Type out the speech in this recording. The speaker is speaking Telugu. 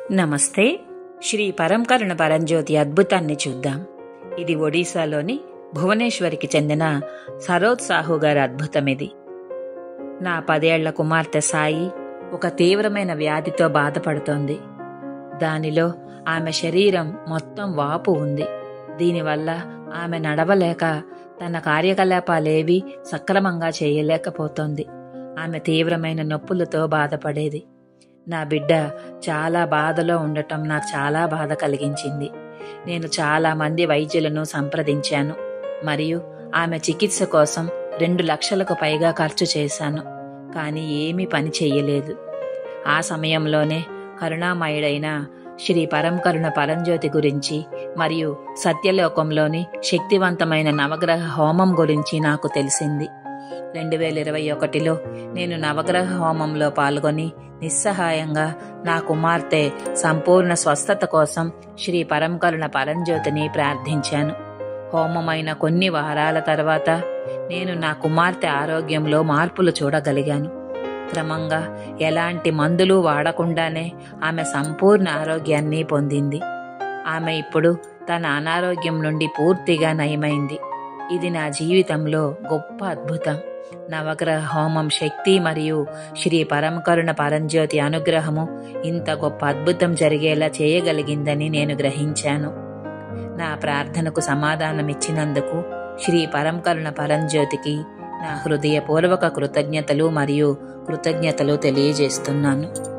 నమస్తే. శ్రీ పరంకరుణ పరంజ్యోతి అద్భుతాన్ని చూద్దాం. ఇది ఒడిశాలోని భువనేశ్వరికి చెందిన సరోజ్ సాహు గారి అద్భుతం. ఇది నా 10 ఏళ్ల కుమార్తె సాయి ఒక తీవ్రమైన వ్యాధితో బాధపడుతోంది. దానిలో ఆమె శరీరం మొత్తం వాపు ఉంది. దీనివల్ల ఆమె నడవలేక తన కార్యకలాపాలేవీ సక్రమంగా చేయలేకపోతోంది. ఆమె తీవ్రమైన నొప్పులతో బాధపడేది. నా బిడ్డ చాలా బాధలో ఉండటం నాకు చాలా బాధ కలిగించింది. నేను చాలా మంది వైద్యులను సంప్రదించాను మరియు ఆమె చికిత్స కోసం 2 లక్షలకు పైగా ఖర్చు చేశాను. కానీ ఏమీ పని చెయ్యలేదు. ఆ సమయంలోనే కరుణామయుడైన శ్రీ పరంకరుణ పరంజ్యోతి గురించి మరియు సత్యలోకంలోని శక్తివంతమైన నవగ్రహ హోమం గురించి నాకు తెలిసింది. 2021లో నేను నవగ్రహ హోమంలో పాల్గొని నిస్సహాయంగా నా కుమార్తె సంపూర్ణ స్వస్థత కోసం శ్రీ పరంకరుణ పరంజ్యోతిని ప్రార్థించాను. హోమమైన కొన్ని వారాల తర్వాత నేను నా కుమార్తె ఆరోగ్యంలో మార్పులు చూడగలిగాను. క్రమంగా ఎలాంటి మందులు వాడకుండానే ఆమె సంపూర్ణ ఆరోగ్యాన్ని పొందింది. ఆమె ఇప్పుడు తన అనారోగ్యం నుండి పూర్తిగా నయమైంది. ఇది నా జీవితంలో గొప్ప అద్భుతం. నవగ్రహ హోమం శక్తి మరియు శ్రీ పరంకరుణ పరంజ్యోతి అనుగ్రహము ఇంత గొప్ప అద్భుతం జరిగేలా చేయగలిగిందని నేను గ్రహించాను. నా ప్రార్థనకు సమాధానమిచ్చినందుకు శ్రీ పరంకరుణ పరంజ్యోతికి నా హృదయపూర్వక కృతజ్ఞతలు తెలియజేస్తున్నాను.